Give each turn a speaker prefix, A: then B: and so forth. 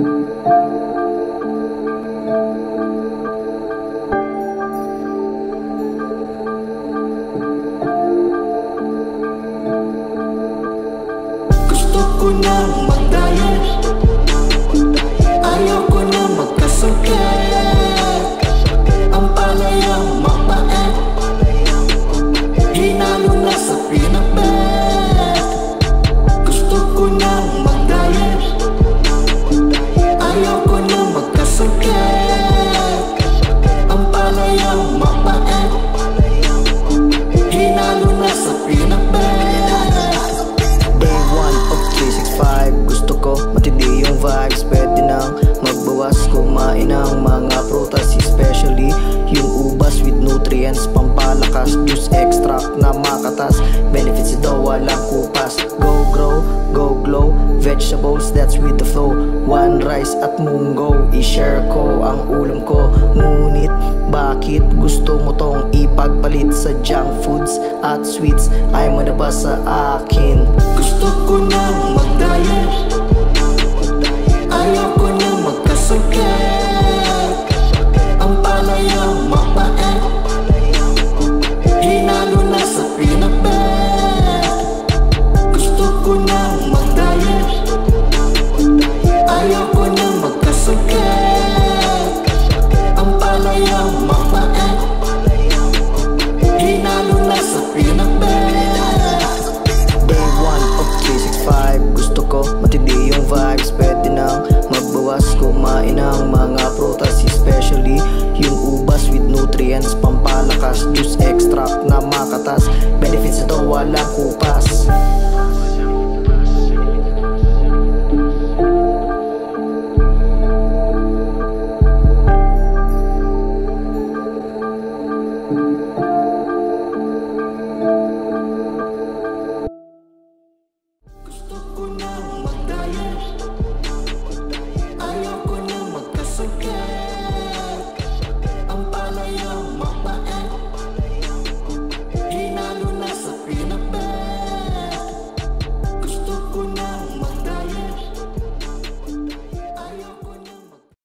A: Gusto ko nang mag-diet, ayaw ko na magkasakit. Ang palayang mapait, hinalo na sa pinapet. Gusto ko nang mag-diet, ayaw ko na magkasakit. Ang palayang mapait, hinalo na sa pinapet.
B: Day 1 of 365, gusto ko matindi yung vibes. Pwede nang magbawas, kumain ng mga prutas, especially yung ubas with nutrients, pampalakas, juice extract na makatas. Benefits daw walang kupas. Go grow, go glow, vegetables that's with the flow. One rice at munggo, i-share ko ang ulam ko. Ngunit bakit gusto mo tong ipagpalit sa junk foods at sweets? Ay mo na ba sa akin?
A: Gusto